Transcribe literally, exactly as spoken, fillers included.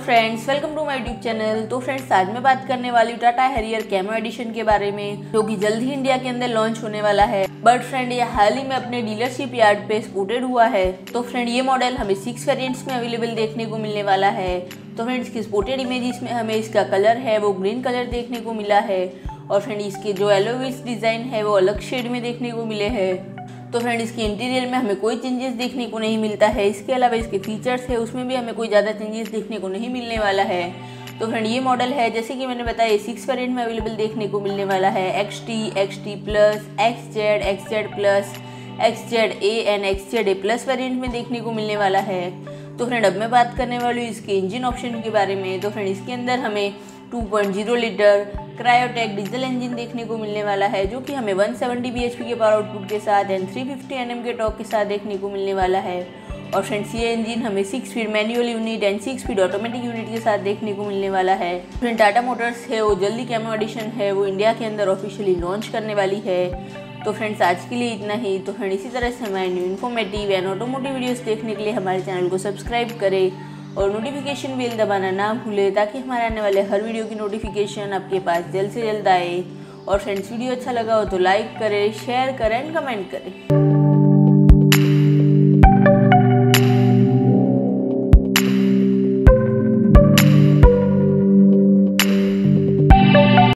Friends, welcome to my YouTube channel. तो friends, आज मैं बात करने वाली हूँ टाटा हैरियर कैमो एडिशन के बारे में, जो कि जल्द ही इंडिया के अंदर लॉन्च होने वाला है। बट फ्रेंड, ये हाल ही में अपने डीलरशिप यार्ड पे स्पोर्टेड हुआ है। तो फ्रेंड, ये मॉडल हमें सिक्स वेरिएंट्स में अवेलेबल देखने को मिलने वाला है। तो फ्रेंड्स, इसकी स्पोर्टेड इमेजेस में हमें इसका कलर है वो ग्रीन कलर देखने को मिला है, और फ्रेंड इसके जो येलो व्हील्स डिज़ाइन है वो अलग शेड में देखने को मिले हैं। तो फ्रेंड, इसके इंटीरियर में हमें कोई चेंजेस देखने को नहीं मिलता है। इसके अलावा इसके फीचर्स है उसमें भी हमें कोई ज़्यादा चेंजेस देखने को नहीं मिलने वाला है। तो फ्रेंड, ये मॉडल है जैसे कि मैंने बताया सिक्स वेरिएंट में अवेलेबल देखने को मिलने वाला है। X T, X T plus, X Z, X Z plus, X Z A and X Z A plus variant में देखने को मिलने वाला है। तो फ्रेंड, अब मैं बात करने वाली हूँ इसके इंजन ऑप्शन के बारे में। तो फ्रेंड, इसके अंदर हमें two point zero litre Kryotec diesel engine देखने को मिलने वाला है, जो कि हमें वन सेवेंटी बीएचपी के पावर आउटपुट के साथ एंड थ्री फिफ्टी एनएम के टॉर्क के साथ देखने को मिलने वाला है। और फ्रेंड्स, ये इंजन हमें six speed manual unit and six speed automatic unit के साथ देखने को मिलने वाला है। फ्रेंड, टाटा मोटर्स है वो जल्दी कैमो एडिशन है वो इंडिया के अंदर ऑफिशियली लॉन्च करने वाली है। तो फ्रेंड्स, आज के लिए इतना ही। तो फ्रेंड, इसी तरह से हमारे new informative and automotive videos देखने के लिए हमारे चैनल को सब्सक्राइब करें और नोटिफिकेशन बेल दबाना ना भूलें, ताकि हमारे आने वाले हर वीडियो की नोटिफिकेशन आपके पास जल्द से जल्द आए। और फ्रेंड्स, वीडियो अच्छा लगा हो तो लाइक करें, शेयर करें एंड कमेंट करें।